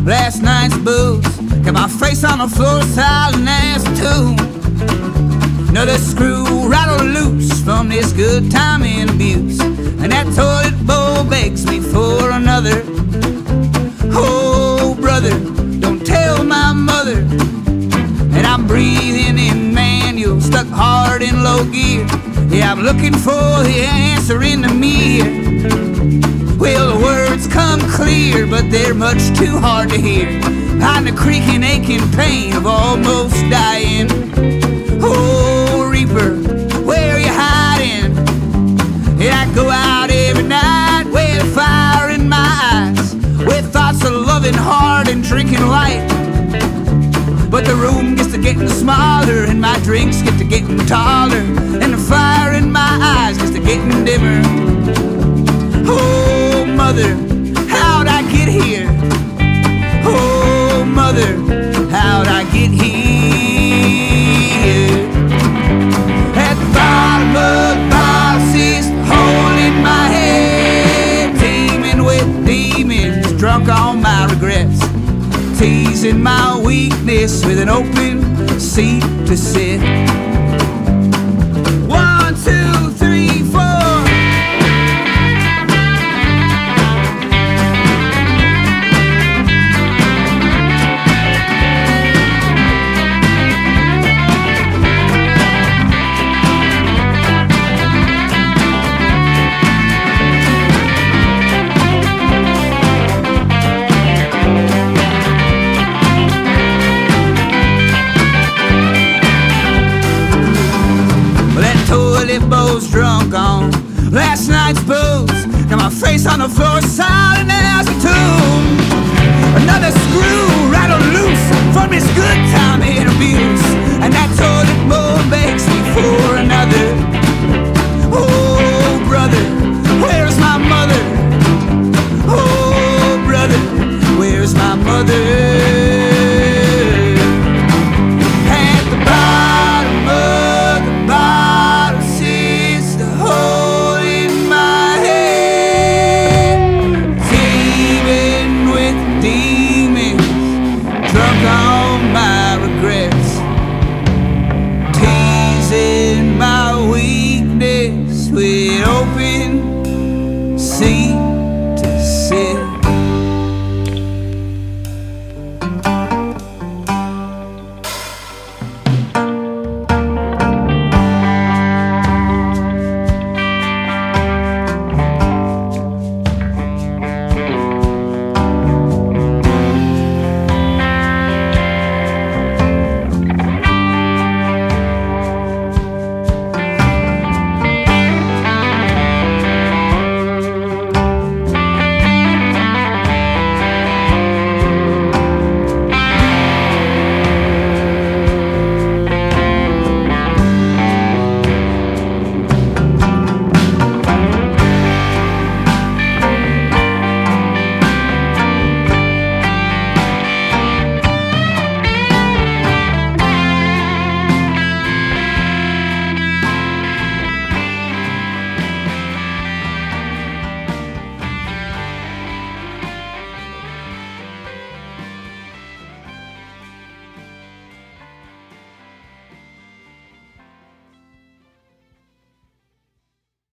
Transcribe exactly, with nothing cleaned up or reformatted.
last night's booze. Got my face on the floor, silent as a tomb. Another screw rattled loose from this good time and abuse, and that toilet bowl begs me for another. Oh, brother, don't tell my mother that I'm breathing in manual, stuck hard in low gear. Yeah, I'm looking for the answer in the mirror. Well, the words come clear, but they're much too hard to hear. Behind the creaking, aching pain of almost dying. Oh, Reaper, where are you hiding? Yeah, I go out every night with fire in my eyes, with thoughts of loving hard and drinking light. But the room gets to getting smaller, and my drinks get to getting taller, and the fire in my eyes gets to getting dimmer. Oh, mother, how'd I get here? Oh, mother, how'd I get here? At the bottom of the box is the hole in my head, teeming with demons, drunk on my regrets, teasing my weakness with an open seat to sit. One, two, three, four. Drunk on last night's booze, got my face on the floor, silent as a tomb.